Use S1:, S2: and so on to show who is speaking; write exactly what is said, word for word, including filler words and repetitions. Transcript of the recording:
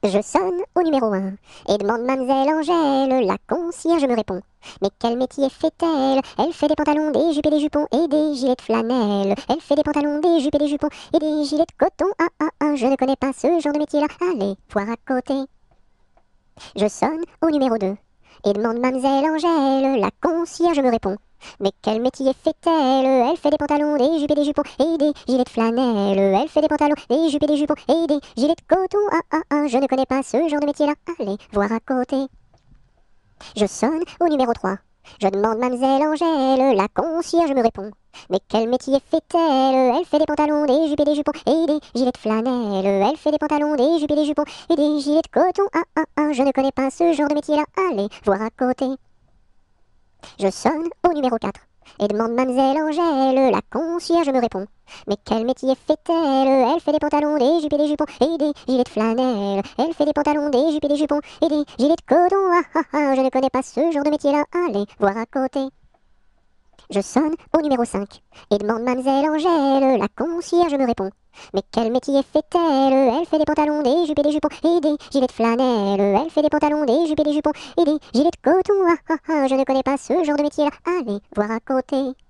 S1: Je sonne au numéro un et demande mademoiselle Angèle, la concierge me répond. Mais quel métier fait-elle? Elle fait des pantalons, des jupes et des jupons et des gilets de flanelle. Elle fait des pantalons, des jupes et des jupons et des gilets de coton. Ah ah ah, je ne connais pas ce genre de métier-là. Allez, voir à côté. Je sonne au numéro deux et demande mademoiselle Angèle, la concierge me répond. Mais quel métier fait-elle? Elle fait des pantalons, des jupes et des jupons et des gilets de flanelle. Elle fait des pantalons, des jupes et des jupons et des gilets de coton. Ah ah ah, je ne connais pas ce genre de métier-là. Allez, voir à côté. Je sonne au numéro trois. Je demande mademoiselle Angèle, la concierge me répond. Mais quel métier fait-elle? Elle fait des pantalons, des jupes et des jupons et des gilets de flanelle. Elle fait des pantalons, des jupes et des jupons et des gilets de coton. Ah ah ah, je ne connais pas ce genre de métier-là. Allez, voir à côté. Je sonne au numéro quatre et demande mademoiselle Angèle, la concierge me répond. Mais quel métier fait-elle? Elle fait des pantalons, des jupes et des jupons et des gilets de flanelle. Elle fait des pantalons, des jupes et des jupons et des gilets de coton. Ah ah ah, je ne connais pas ce genre de métier-là. Allez, voir à côté. Je sonne au numéro cinq et demande mademoiselle Angèle, la concierge me répond. Mais quel métier fait-elle? Elle fait des pantalons, des jupes et des jupons et des gilets de flanelle. Elle fait des pantalons, des jupes et des jupons et des gilets de coton. Ah ah ah, je ne connais pas ce genre de métier-là. Allez, voir à côté.